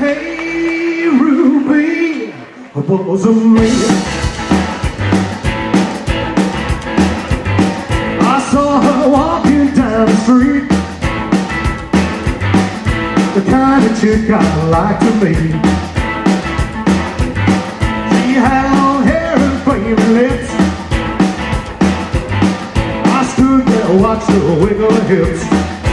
Hey, Ruby, it wasn't me. I saw her walking down the street, the kind of chick I like to meet. She had long hair and flaming lips. I stood there and watched her wiggle her hips.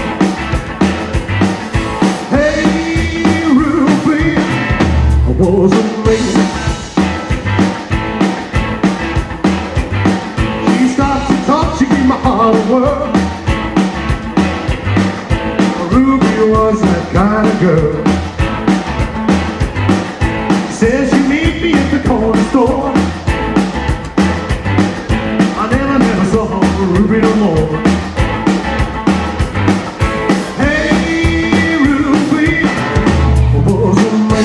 Hey, Ruby, it wasn't me. She stopped to talk, she gave my heart a whirl. Ruby was that kind of girl. She said she'd meet me at the corner store. I never saw Ruby no more. Hey, Ruby, it wasn't me.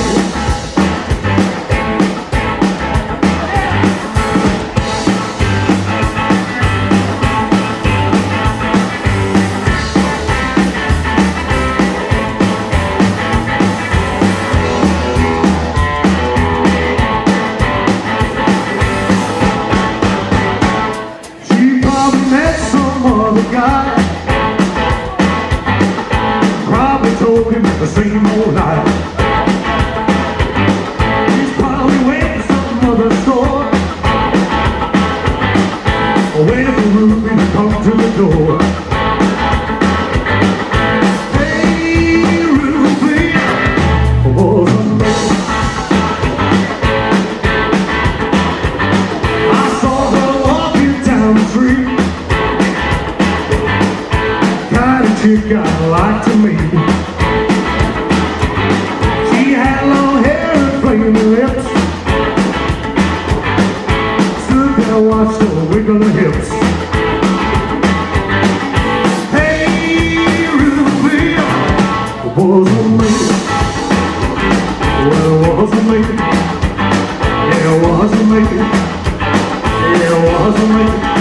Met some other guy, probably told him the same old lie. He's probably went to some other store, waiting for Ruby to come to the door. Hey, Ruby, it wasn't me. I saw her walking down the street, chick I like to meet. She had long hair and flaming lips. Stood there and watched her wiggle her hips. Hey, Ruby, it wasn't me. Well, it wasn't me. Yeah, it wasn't me. Yeah, it wasn't me.